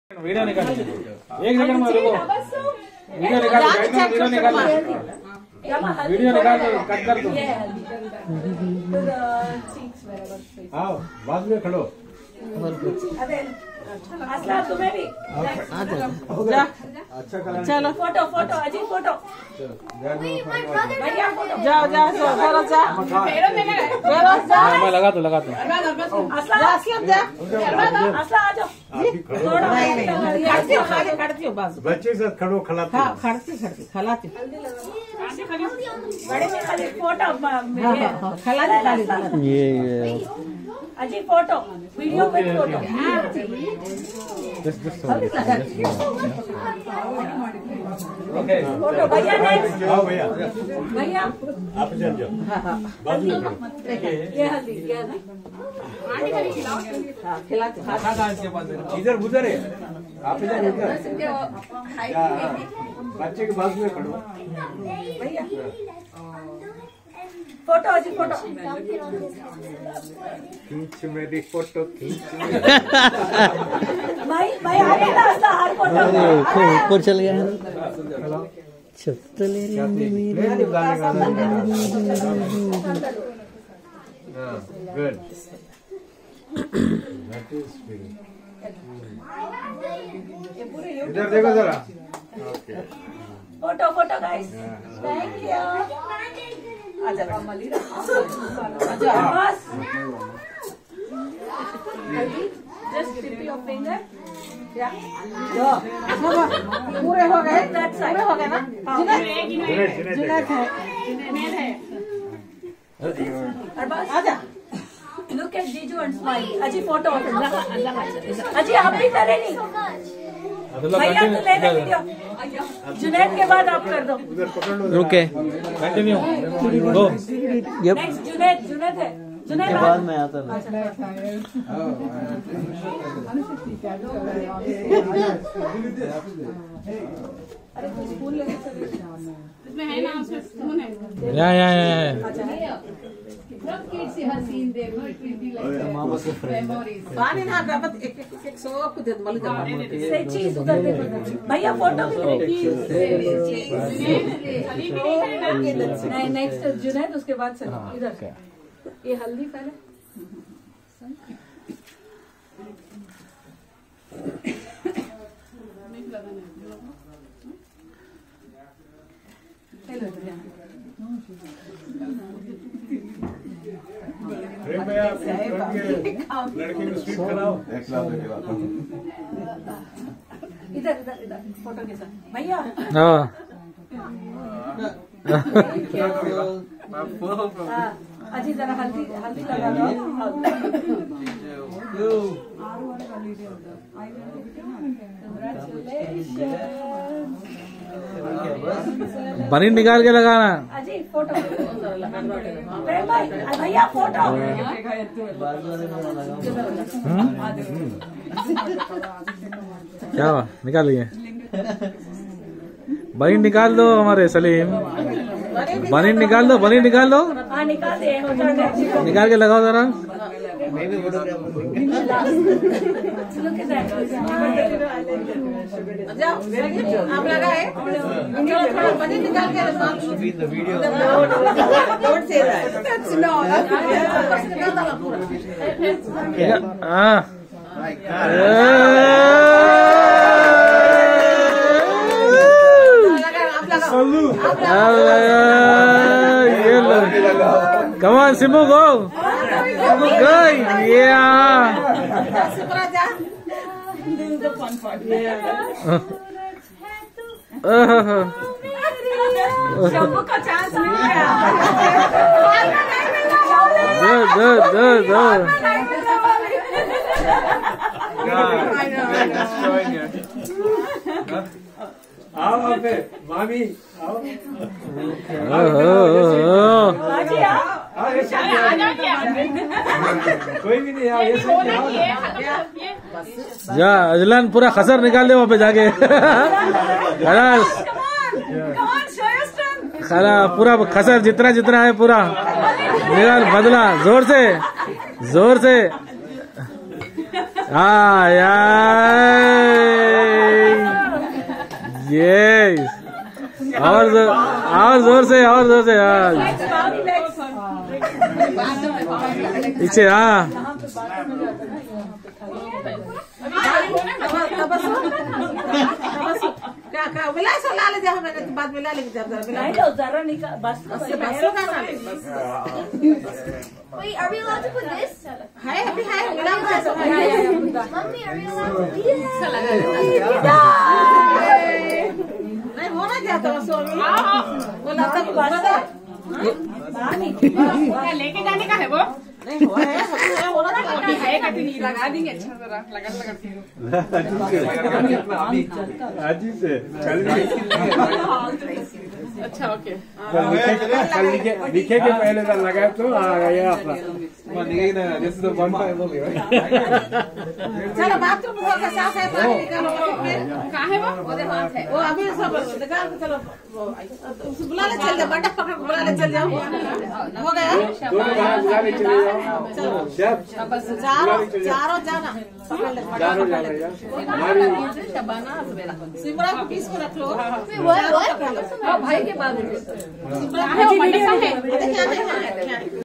Video निकाल, एक second में रुको, वीडियो निकाल, वीडियो निकाल, वीडियो निकाल दो, कट कर दो। आओ बाद में खड़ो। असला तुम्हें भी जा अच्छा कलर। चलो फोटो फोटो अजी फोटो भैया फोटो जाओ जाओ फेरो जा मैं लगा दो असला जा असला आ जाओ थोड़ा खड़ती हो बस बच्चे के साथ खड़ो खिलाते। हाँ खड़ती खिलाती बड़े में खाली फोटो खिलाती ये अजी फोटो वीडियो पे फोटो ओके फोटो भैया नेक्स्ट आओ भैया, भैया आप चल जाओ बाद में खड़ो। ये हल्दी क्या है खिलाती इधर उधर है, आप इधर उधर बच्चे के बाद में खड़ो। भैया फोटो अजी फोटो खींच मेरी फोटो खींच। भाई भाई आगे ना असला हर फोटो ऊपर चल गया है गुड। इधर देखो जरा। Photo photo guys thank you आजा कमली आजा बस जस्ट टिप योर फिंगर या पूरे हो गए दैट साइड हो गए ना जुनैद है। और बस आजा लुक एट जीजू एंड स्माइल अजी फोटो अजी आप भी करे नहीं भैया तो ले ले वीडियो जुनैद के बाद आप कर दो रुके कंटिन्यू गो। नेक्स्ट जुनैद है जुनैद बाद में आता है। इसमें है ना उसमें स्पून है या पानी ना दाबत एक सौ को दे मल जा से चीज उधर देखो भैया फोटो नहीं नेक्स्ट जुनैद उसके बाद सलीम इधर ये हल्दी पहले लड़के को स्वीट खिलाओ। इधर इधर इधर फोटो के साथ भैया हाँ अजी जरा हल्दी हल्दी लगा दो बनी निकाल के लगाना। अजी फोटो प्रेम भाई भैया फोटो क्या हुआ? निकाल लिए बनी निकाल दो हमारे सलीम, बनी निकाल दो हाँ निकाल दे हो जाने निकाल के लगाओ जरा। जाओ आप लगाए थोड़ा बनी निकाल के डोंट से दैट्स नॉट हाँ ये लो come on Simbu go Simbu go yeah This is the fun part. Shambhu का चांस आ गया आओ पे मामी आओ। बाजी आओ कोई भी नहीं आओ। जा अजलान पूरा खसर निकाल दे वहाँ पे जाके खलास खला पूरा खसर जितना जितना है पूरा निकाल बदला जोर से हाँ यार और जोर से हाँ पीछे हाँ क्या मिला ला ले जाओ मैंने बाद में ला लेंगे जरा निकाल बस Wait, are we allowed to put this? है अभी है Mommy, are we allowed to do this? नहीं होना चाहता हूँ सोनी बोला तक लेके जाने का है वो नहीं हो है होना है कभी नहीं लगा देंगे अच्छा जरा लगा अजीब से अच्छा ओके कल लिखे के पहले का लगाए तो आ गया अपना चलो बाथरूम का साफ है पानी निकालो कहाँ है वो हाथ है वो अभी सब निकाल के चलो बुला ले चल जाओ बंडा पकड़ बुला ले चल जाओ हो गया दोनों भाई बुला ले चले जाओ शेफ चारों जाना चारों जा रहे हैं हमारी सिमरा को पीस को रख लो Wait, what? भाई के बाद सिमरा